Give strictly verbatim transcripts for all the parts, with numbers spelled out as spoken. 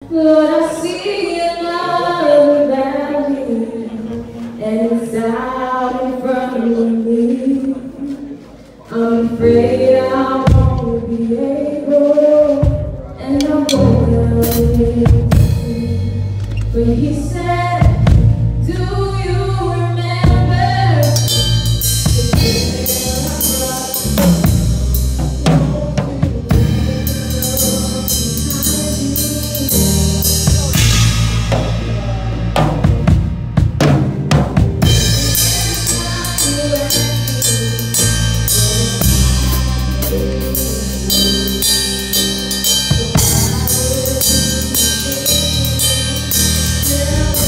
Lord, I see another valley, and it's out in front of me. I'm afraid I won't be able, and I won't see. But he said, do you remember the day I brought yeah.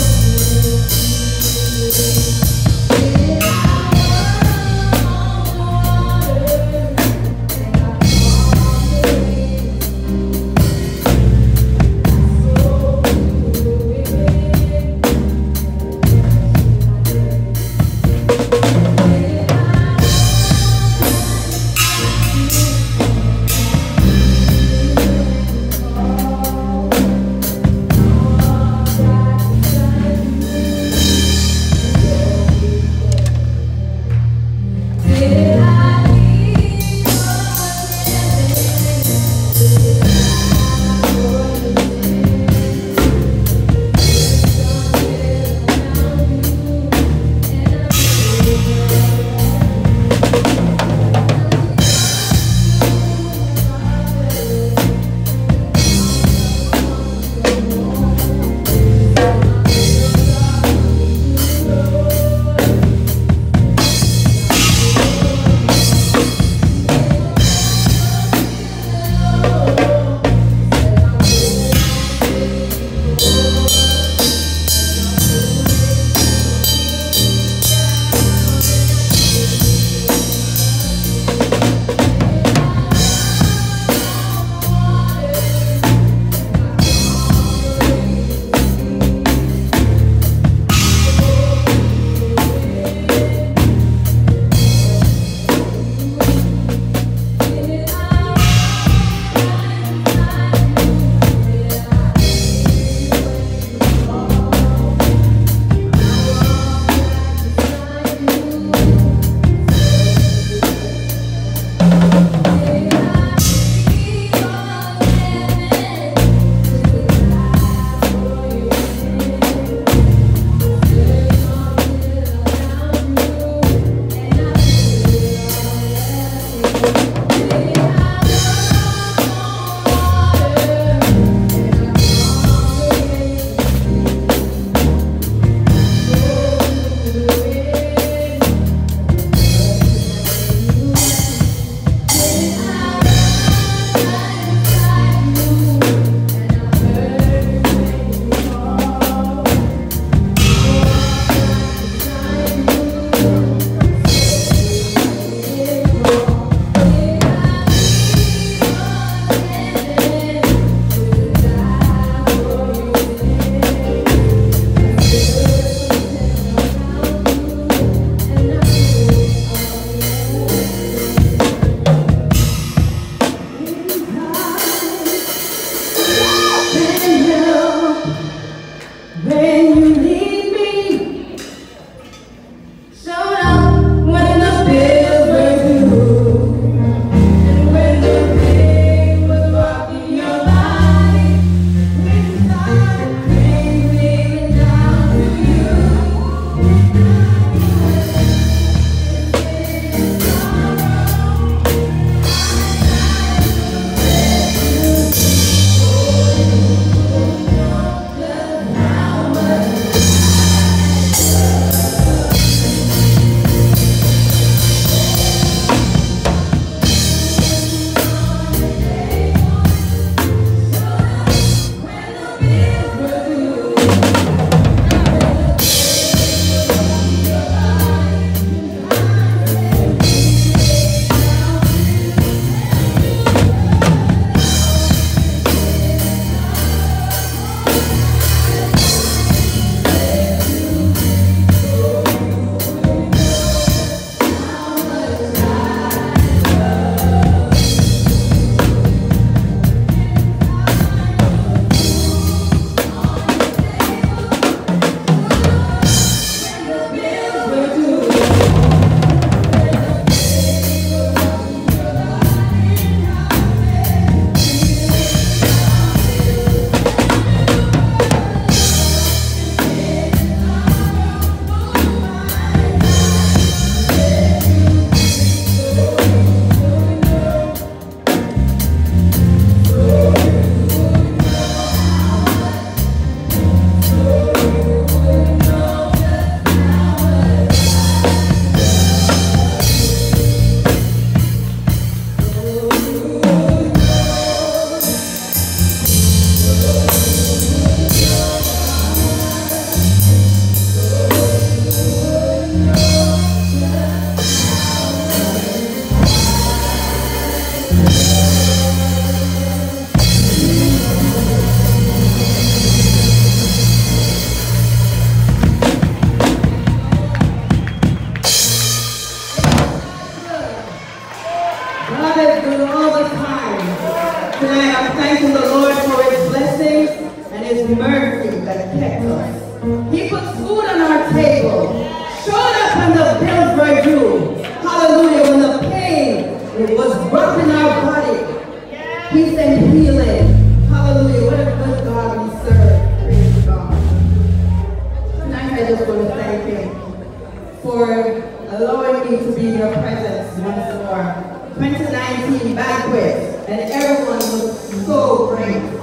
all the time. Tonight I'm thanking the Lord for His blessings and His mercy that kept us. He put food on our table, showed up when the bills were due. Hallelujah, when the pain was rocking our body, He sent healing. Hallelujah, what a good God we serve. Praise God. Tonight I just want to thank Him for allowing me to be in your presence once more. twenty nineteen banquet, and everyone was so great.